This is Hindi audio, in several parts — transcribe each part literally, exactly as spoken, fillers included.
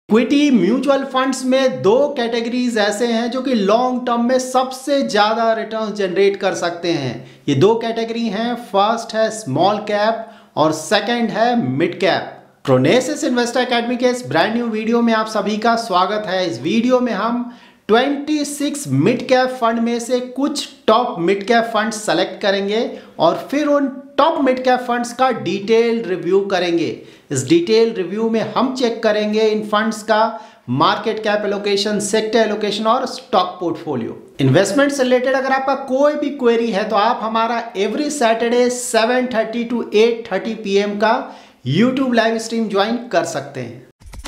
इक्विटी म्यूचुअल फंड्स में दो कैटेगरीज ऐसे हैं जो कि लॉन्ग टर्म में सबसे ज्यादा रिटर्न जनरेट कर सकते हैं। ये दो कैटेगरी हैं, फर्स्ट है स्मॉल कैप और सेकंड है मिड कैप। प्रोनेसिस इन्वेस्टर एकेडमी के इस ब्रांड न्यू वीडियो में आप सभी का स्वागत है। इस वीडियो में हम छब्बीस मिड कैप फंड में से कुछ top mid cap fund select करेंगे और फिर उन टॉप मिड कैप फंड्स का डिटेल रिव्यू करेंगे। इस डिटेल रिव्यू में हम चेक करेंगे इन फंड्स का market cap allocation, sector allocation और स्टॉक पोर्टफोलियो। इन्वेस्टमेंट से रिलेटेड अगर आपका कोई भी क्वेरी है तो आप हमारा every Saturday seven thirty to eight thirty P M का यूट्यूब लाइव स्ट्रीम ज्वाइन कर सकते हैं।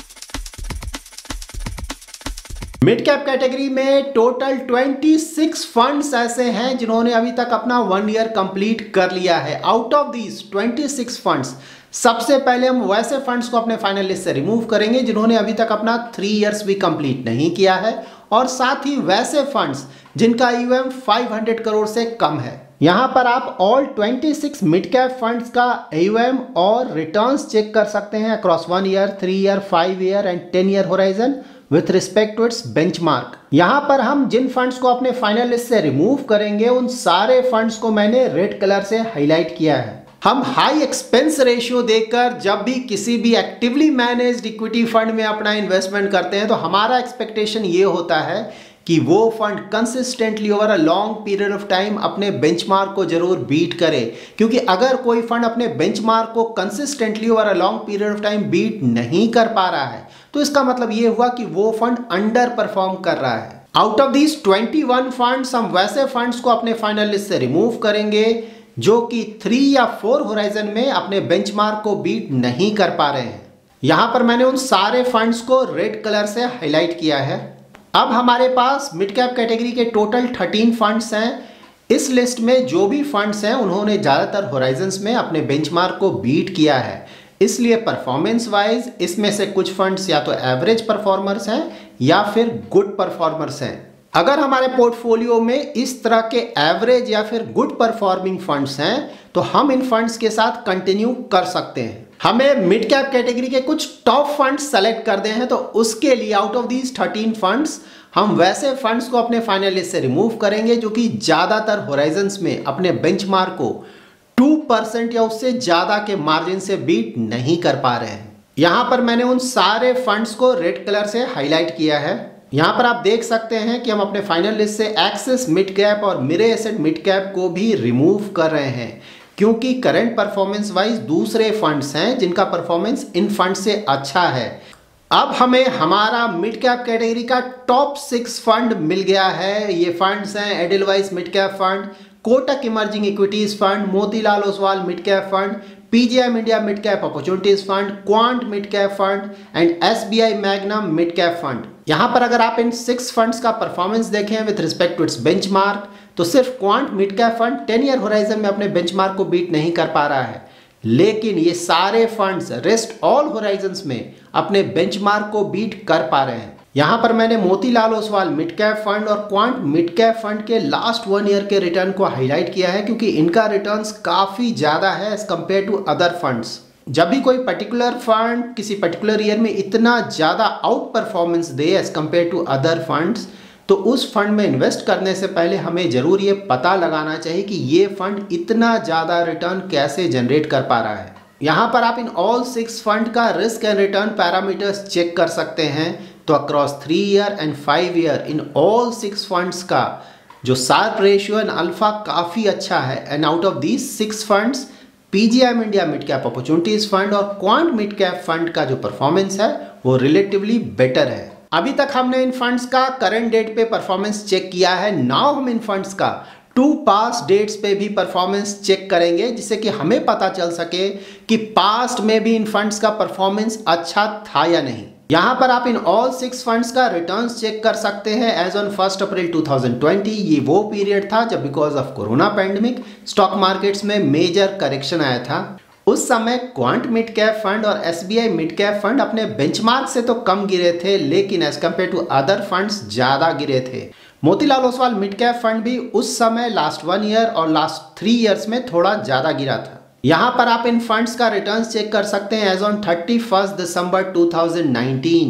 मिड कैप कैटेगरी में टोटल छब्बीस फंड्स ऐसे हैं जिन्होंने अभी तक अपना वन ईयर कंप्लीट कर लिया है। आउट ऑफ दीज छब्बीस फंड्स सबसे पहले हम वैसे फंड्स को अपने फाइनल लिस्ट से रिमूव करेंगे जिन्होंने अभी तक अपना थ्री इयर्स भी कंप्लीट नहीं किया है, और साथ ही वैसे फंड्स जिनका ईयूएम पाँच सौ करोड़ से कम है। यहां पर आप ऑल छब्बीस मिड कैप फंड्स का ईयूएम और रिटर्न्स चेक कर सकते हैं across one year, three year, five year and ten year horizon with respect to its benchmark. यहां पर हम जिन फंड्स को अपने फाइनल लिस्ट से रिमूव करेंगे उन सारे फंड्स को मैंने रेड कलर से हाईलाइट किया है। हम हाई एक्सपेंस रेशियो देखकर जब भी किसी भी एक्टिवली मैनेज्ड इक्विटी फंड में अपना इन्वेस्टमेंट करते हैं तो हमारा एक्सपेक्टेशन ये होता है कि वो fund consistently over a long period of time अपने बेंचमार्क को जरूर बीट करे, क्योंकि अगर कोई फंड अपने बेंचमार्क को consistently over a long period of time beat नहीं कर पा रहा है तो इसका मतलब ये हुआ कि वो फंड अंडर परफॉर्म कर रहा है। आउट ऑफ दीज इक्कीस फंड्स हम वैसे फंड्स को अपने फाइनल लिस्ट से रिमूव करेंगे जो कि थ्री या फोर होराइजन में अपने बेंचमार्क को बीट नहीं कर पा रहे हैं। यहां पर मैंने उन सारे फंड्स को रेड कलर से हाईलाइट किया है। अब हमारे पास मिड कैप कैटेगरी के टोटल थर्टीन फंड्स हैं। इस लिस्ट में जो भी फंड्स हैं उन्होंने ज़्यादातर होराइजन्स में अपने बेंचमार्क को बीट किया है, इसलिए परफॉर्मेंस वाइज इसमें से कुछ फंड्स या तो एवरेज परफॉर्मर्स हैं या फिर गुड परफॉर्मर्स हैं। अगर हमारे पोर्टफोलियो में इस तरह के एवरेज या फिर गुड परफॉर्मिंग फंड्स हैं तो हम इन फंड्स के साथ कंटिन्यू कर सकते हैं। हमें मिड कैप कैटेगरी के कुछ टॉप फंड्स सेलेक्ट कर दे हैं तो उसके लिए out of these thirteen funds हम वैसे फंड्स को अपने फाइनल लिस्ट से रिमूव करेंगे जो कि ज़्यादातर होराइजन्स में अपने बेंचमार्क को टू परसेंट या उससे ज़्यादा के मार्जिन से बीट नहीं कर पा रहे हैं। यहाँ पर मैंने उन सारे फंड्स को रेड कलर से हाईलाइट किया है। यहाँ पर आप देख सकते हैं कि हम अपने फाइनल लिस्ट से एक्सिस मिड कैप और मिरे एसेट मिड कैप को भी रिमूव कर रहे हैं, क्योंकि करंट परफॉर्मेंस वाइज दूसरे फंड्स हैं जिनका परफॉर्मेंस इन फंड से अच्छा है। अब हमें हमारा मिड कैप कैटेगरी का टॉप सिक्स फंड मिल गया है। ये फंड्स हैं Edelweiss mid cap fund, Kotak emerging equities fund, Motilal Oswal mid cap fund, PGI India mid cap opportunities fund, Quant mid cap fund and SBI Magnum mid cap fund. यहां पर अगर आप इन सिक्स फंड्स का परफॉर्मेंस देखें with respect to its benchmark तो सिर्फ Quant mid cap fund ten year horizon में अपने बेंचमार्क को बीट नहीं कर पा रहा है, लेकिन ये सारे फंड्स रेस्ट ऑल होराइजन्स में अपने बेंचमार्क को बीट कर पा रहे हैं। यहां पर मैंने Motilal Oswal mid cap fund और क्वांट मिड कैप फंड के लास्ट वन ईयर के रिटर्न को हाईलाइट किया है, क्योंकि इनका रिटर्न्स काफी ज्यादा है as compared to other funds. जब भी कोई पर्टिकुलर फंड किसी पर्टिकुलर ईयर में इतना ज़्यादा आउट परफॉर्मेंस दे as compared to other funds तो उस फंड में इन्वेस्ट करने से पहले हमें ज़रूर ये पता लगाना चाहिए कि ये फंड इतना ज़्यादा रिटर्न कैसे जनरेट कर पा रहा है। यहाँ पर आप इन ऑल सिक्स फंड का risk and return parameters check कर सकते हैं। तो across three year and five year इन ऑल सिक्स फंड्स का जो शार्प रेशियो एंड अल्फा काफ़ी अच्छा है। And out of these six funds PGI India mid cap opportunities fund और क्वांट मिड कैप फंड का जो परफॉर्मेंस है वो रिलेटिवली बेटर है। अभी तक हमने इन फंड्स का करंट डेट पे परफॉर्मेंस चेक किया है। नाउ हम इन फंड्स का टू पास्ट डेट्स पे भी परफॉर्मेंस चेक करेंगे, जिससे कि हमें पता चल सके कि पास्ट में भी इन फंड्स का परफॉर्मेंस अच्छा था या नहीं। यहाँ पर आप इन ऑल सिक्स फंड्स का रिटर्न्स चेक कर सकते हैं as on first April two thousand twenty. ये वो पीरियड था जब because of corona pandemic stock markets में मेजर करेक्शन आया था। उस समय क्वांट मिड कैप फंड और एसबीआई मिड कैप फंड अपने बेंचमार्क से तो कम गिरे थे, लेकिन as compared to other funds ज़्यादा गिरे थे। Motilal Oswal mid cap fund भी उस समय लास्ट वन ईयर और लास्ट थ्री ईयर्स में थोड़ा ज़्यादा गिरा था। यहाँ पर आप इन फंड्स का रिटर्न्स चेक कर सकते हैं as on thirty first December two thousand nineteen.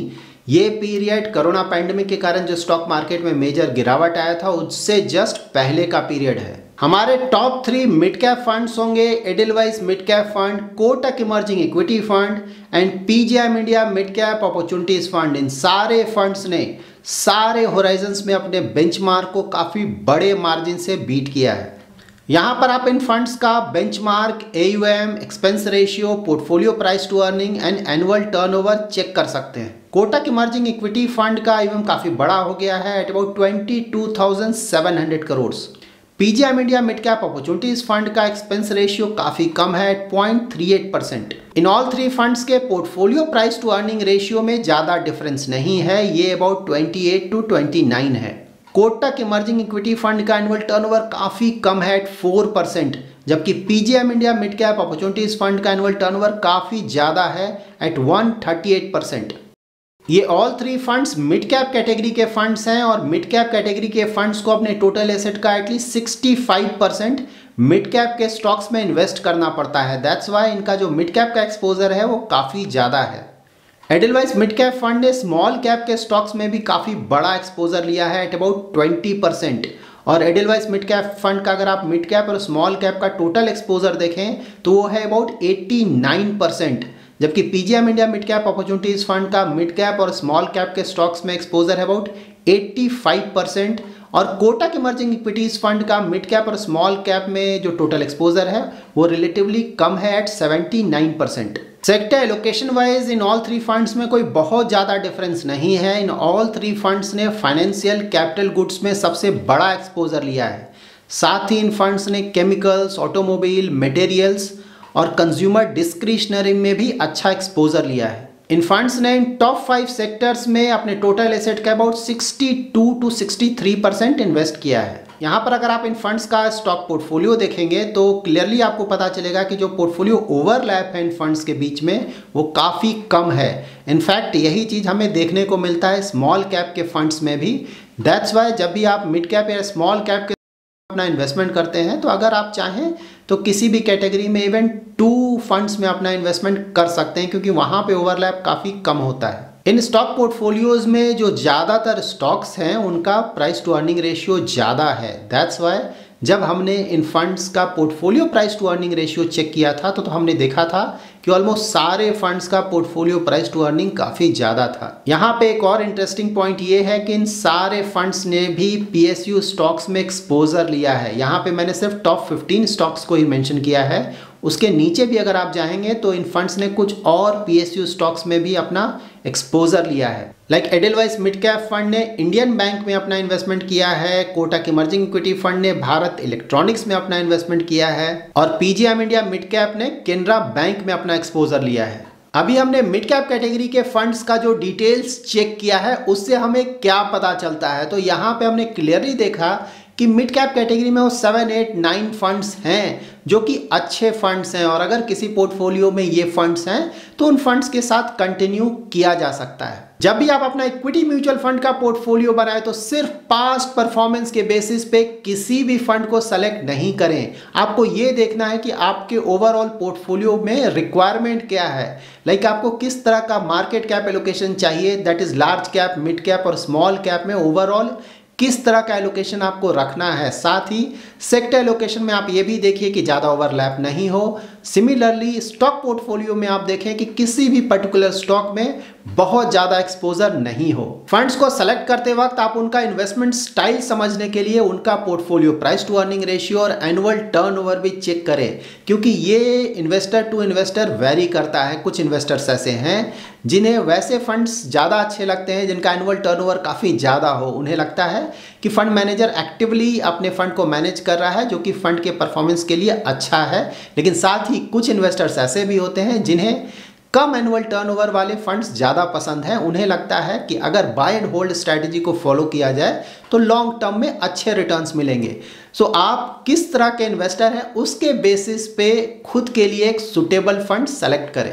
ये पीरियड कोरोना पैंडेमिक के कारण जो स्टॉक मार्केट में मेजर गिरावट आया था उससे जस्ट पहले का पीरियड है। हमारे top three mid cap funds होंगे Edelweiss mid cap fund, Kotak emerging equity fund and PGIM India mid cap opportunities fund. इन सारे फंड्स ने सारे होराइजन्स में अपने बेंचमार्क को काफ़ी बड़े मार्जिन से बीट किया है। यहाँ पर आप इन फंड्स का benchmark, AUM, expense ratio, portfolio price to earning and annual turnover check कर सकते हैं। कोटक इमर्जिंग इक्विटी फंड का एयूएम काफ़ी बड़ा हो गया है at about twenty two thousand seven hundred crore. PGIM India mid cap opportunities fund का एक्सपेंस रेशियो काफ़ी कम है at point three eight percent. इन ऑल थ्री फंड्स के portfolio price to earning ratio में ज़्यादा डिफरेंस नहीं है, ये about twenty eight to twenty nine है। कोटक इमर्जिंग इक्विटी फंड का एनुअल टर्नओवर काफ़ी कम है एट फोर परसेंट, जबकि PGIM India mid cap opportunities fund का एनुअल टर्नओवर काफ़ी ज़्यादा है at one thirty eight percent. ये all three funds mid cap category के फंड्स हैं और मिड कैप कैटेगरी के फंड्स को अपने टोटल एसेट का at least sixty five percent mid cap के स्टॉक्स में इन्वेस्ट करना पड़ता है। दैट्स वाई इनका जो मिड कैप का एक्सपोजर है वो काफ़ी ज़्यादा है। एडलवाइस मिड कैप फंड ने स्मॉल कैप के स्टॉक्स में भी काफ़ी बड़ा एक्सपोजर लिया है एट अबाउट ट्वेंटी परसेंट। और एडलवाइस मिड कैप फंड का अगर आप मिड कैप और स्मॉल कैप का टोटल एक्सपोजर देखें तो वो है अबाउट एटी नाइन परसेंट, जबकि PGIM India mid cap opportunities fund का मिड कैप और स्मॉल कैप के स्टॉक्स में एक्सपोजर है अबाउट एटी फाइव परसेंट। और कोटक इमर्जिंग इक्विटीज फंड का मिड कैप और स्मॉल कैप में जो टोटल एक्सपोजर है वो रिलेटिवली कम है at seventy nine percent. Sector allocation wise इन ऑल थ्री फंड्स में कोई बहुत ज़्यादा डिफरेंस नहीं है। इन ऑल थ्री फंड्स ने फाइनेंशियल कैपिटल गुड्स में सबसे बड़ा एक्सपोजर लिया है। साथ ही इन फंड्स ने केमिकल्स, ऑटोमोबाइल, मटेरियल्स और कंज्यूमर डिस्क्रिशनरी में भी अच्छा एक्सपोजर लिया है। इन फंड्स ने इन टॉप फाइव सेक्टर्स में अपने टोटल एसेट का about sixty two to sixty three percent invest किया है। यहाँ पर अगर आप इन फंड्स का स्टॉक पोर्टफोलियो देखेंगे तो क्लियरली आपको पता चलेगा कि जो पोर्टफोलियो ओवरलैप है इन फंड्स के बीच में वो काफ़ी कम है। इनफैक्ट यही चीज़ हमें देखने को मिलता है स्मॉल कैप के फंड्स में भी। दैट्स वाई जब भी आप मिड कैप या स्मॉल कैप के अपना इन्वेस्टमेंट करते हैं तो अगर आप चाहें तो किसी भी कैटेगरी में इवन टू फंड्स में अपना इन्वेस्टमेंट कर सकते हैं, क्योंकि वहाँ पे ओवरलैप काफ़ी कम होता है। इन स्टॉक पोर्टफोलियोज में जो ज़्यादातर स्टॉक्स हैं उनका प्राइस टू अर्निंग रेशियो ज़्यादा है। दैट्स वाई जब हमने इन फंड्स का portfolio price to earning ratio check किया था तो, तो हमने देखा था कि ऑलमोस्ट सारे फंड्स का पोर्टफोलियो प्राइस टू अर्निंग काफ़ी ज़्यादा था। यहाँ पे एक और इंटरेस्टिंग पॉइंट ये है कि इन सारे फंड्स ने भी पीएसयू स्टॉक्स में एक्सपोजर लिया है। यहाँ पे मैंने सिर्फ टॉप फिफ्टीन स्टॉक्स को ही मेंशन किया है, उसके नीचे भी अगर आप जाएंगे तो इन फंड्स ने कुछ और पीएसयू स्टॉक्स में भी अपना एक्सपोजर लिया है। Like Edelweiss mid cap fund ने इंडियन बैंक में अपना इन्वेस्टमेंट किया है, कोटक इमर्जिंग इक्विटी फंड ने भारत इलेक्ट्रॉनिक्स में अपना इन्वेस्टमेंट किया है और पीजीआईएम इंडिया मिड कैप ने केनरा बैंक में अपना एक्सपोजर लिया है। अभी हमने मिड कैप कैटेगरी के फंड्स का जो डिटेल्स चेक किया है उससे हमें क्या पता चलता है, तो यहाँ पे हमने क्लियरली देखा कि मिड कैप कैटेगरी में वो सेवन एट नाइन फंड्स हैं जो कि अच्छे फंड्स हैं और अगर किसी पोर्टफोलियो में ये फंड्स हैं तो उन फंड्स के साथ कंटिन्यू किया जा सकता है। जब भी आप अपना इक्विटी म्यूचुअल फंड का पोर्टफोलियो बनाए तो सिर्फ पास्ट परफॉर्मेंस के बेसिस पे किसी भी फंड को सेलेक्ट नहीं करें। आपको ये देखना है कि आपके ओवरऑल पोर्टफोलियो में रिक्वायरमेंट क्या है, लाइक like आपको किस तरह का मार्केट कैप एलोकेशन चाहिए, that is large cap, mid cap और स्मॉल कैप में ओवरऑल किस तरह का एलोकेशन आपको रखना है। साथ ही सेक्टर एलोकेशन में आप ये भी देखिए कि ज़्यादा ओवरलैप नहीं हो। सिमिलरली स्टॉक पोर्टफोलियो में आप देखें कि किसी भी पर्टिकुलर स्टॉक में बहुत ज़्यादा एक्सपोजर नहीं हो। फंड्स को सेलेक्ट करते वक्त आप उनका इन्वेस्टमेंट स्टाइल समझने के लिए उनका portfolio price to earning ratio और एनुअल टर्नओवर भी चेक करें, क्योंकि ये इन्वेस्टर टू इन्वेस्टर वेरी करता है। कुछ इन्वेस्टर्स ऐसे हैं जिन्हें वैसे फंड्स ज़्यादा अच्छे लगते हैं जिनका एनुअल टर्नओवर काफ़ी ज़्यादा हो। उन्हें लगता है कि फंड मैनेजर एक्टिवली अपने फंड को मैनेज कर रहा है, जो कि फंड के परफॉर्मेंस के लिए अच्छा है। लेकिन साथ ही कुछ इन्वेस्टर्स ऐसे भी होते हैं जिन्हें कम एनुअल टर्नओवर वाले फंड्स ज़्यादा पसंद हैं। उन्हें लगता है कि अगर बाय एंड होल्ड स्ट्रैटेजी को फॉलो किया जाए तो लॉन्ग टर्म में अच्छे रिटर्न्स मिलेंगे। सो so, आप किस तरह के इन्वेस्टर हैं उसके बेसिस पे खुद के लिए एक सुटेबल फंड सेलेक्ट करें।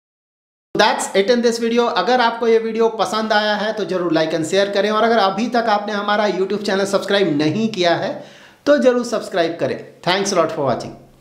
That's it in this video. अगर आपको ये वीडियो पसंद आया है तो जरूर लाइक एंड शेयर करें और अगर अभी तक आपने हमारा यूट्यूब चैनल सब्सक्राइब नहीं किया है तो जरूर सब्सक्राइब करें। Thanks lot for watching.